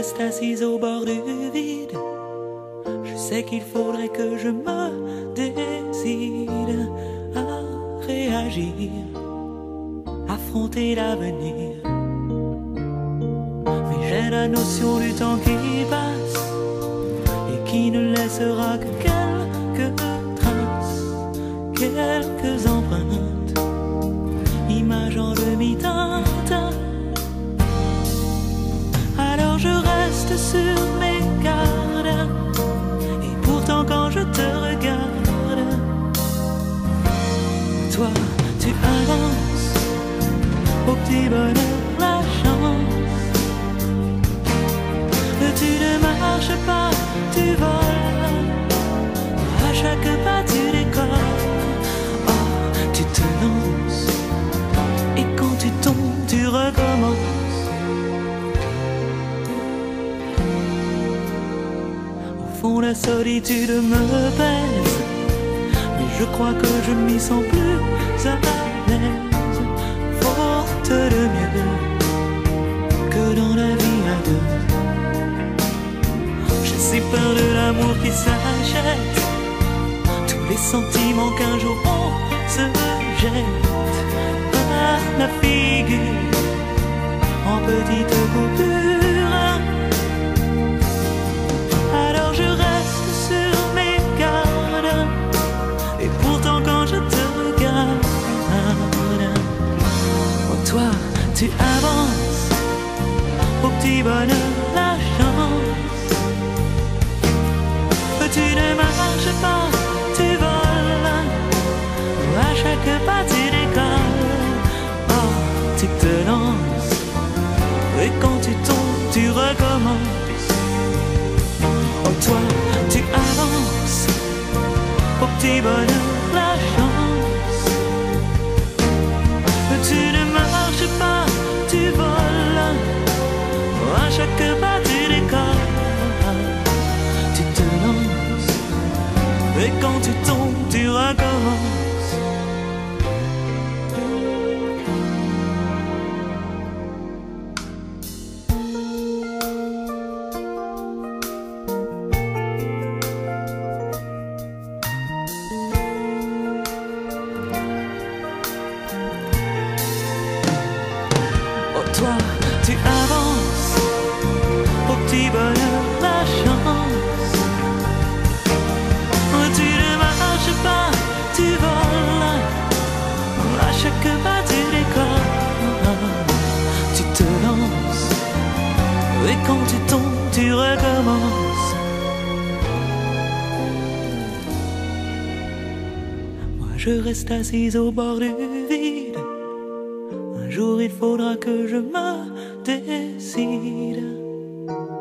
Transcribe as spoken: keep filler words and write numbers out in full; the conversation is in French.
reste assise au bord du vide. Je sais qu'il faudrait que je me décide à réagir, affronter l'avenir. Mais j'ai la notion du temps qui passe et qui ne laissera que quelques traces, quelques empreintes, images en demi-teinte. Alors je reste sur mes gardes, et pourtant quand je te regarde, toi tu avances au petit bonheur, la chance. Tu ne marches pas, tu voles, à chaque pas tu décolles. Oh, tu te lances, et quand tu tombes, tu recommences. Au fond, la solitude me pèse, mais je crois que je m'y sens plus à l'aise, faute de mieux que dans la vie à deux. J'ai si peur de l'amour qui s'achète, tous les sentiments qu'un jour on se jette à la figure en petites coupures. Alors je reste sur mes gardes, et pourtant quand je te regarde, oh toi tu avances au petit bonheur, la chance. Tu ne marches pas, tu voles, à chaque pas tu décolles. Oh, tu te lances, et quand tu tombes, tu recommences. Oh, toi, tu avances au petit bonheur, la chance. Tu ne marches pas, tu voles, à chaque pas tu décolles. Et quand tu tombes, tu recommences. Oh toi, tu avances au petit bonheur, la chance. Tu ne marches pas, tu voles, à chaque pas tu décolles. Tu te lances, et quand tu tombes, tu recommences. Moi je reste assise au bord du vide. Un jour il faudra que je me décide